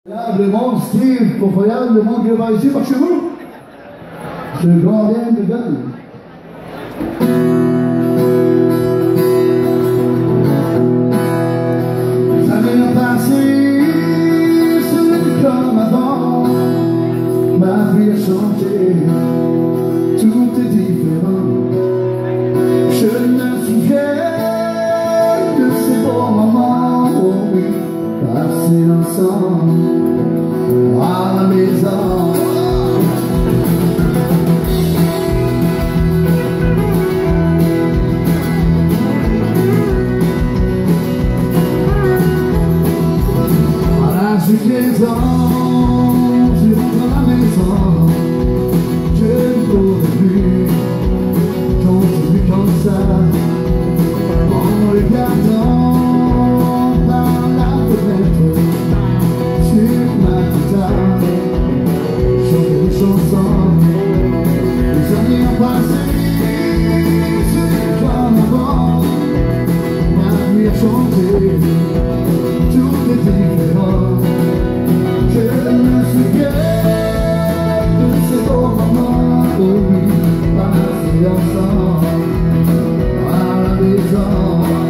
Incroyablement, Steve, incroyablement Dieu va ici par chez vous. Ce grand bien de Dieu. Les années ont passé, ce n'est comme avant. Ma vie a changé, tout est différent. Je me souviens de ces beaux moments, oh oui, passés ensemble à la maison. À la suite des ans, je rentre à la maison. Je ne cours plus, continue comme ça, en regardant par la fenêtre sur ma guitare, chanter des chansons. Les années ont passé, c'est comme avant. Ma vie a changé, tout est différent. Je me souviens de ces beaux moments, oh oui, passés ensemble à la maison.